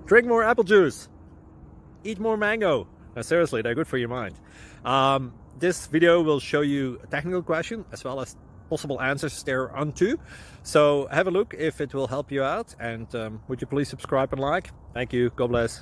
Drink more apple juice. Eat more mango. No, seriously, they're good for your mind. This video will show you a technical question as well as possible answers thereunto. So have a look if it will help you out, and would you please subscribe and like? Thank you. God bless.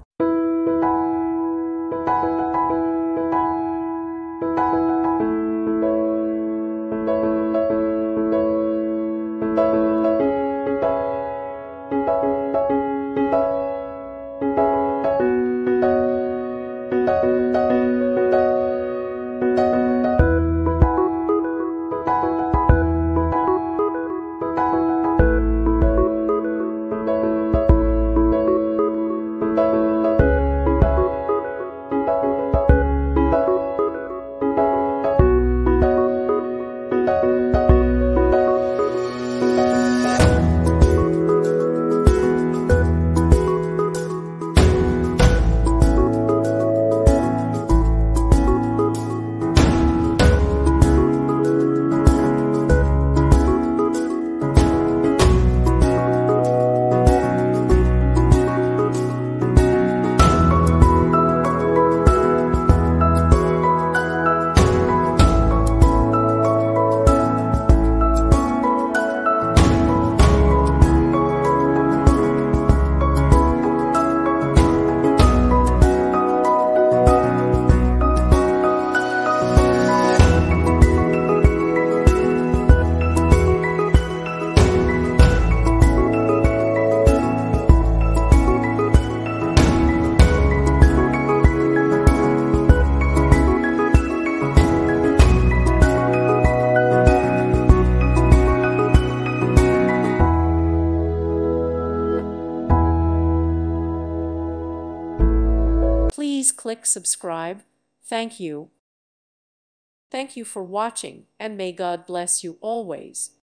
Please click subscribe. Thank you. Thank you for watching, and may God bless you always.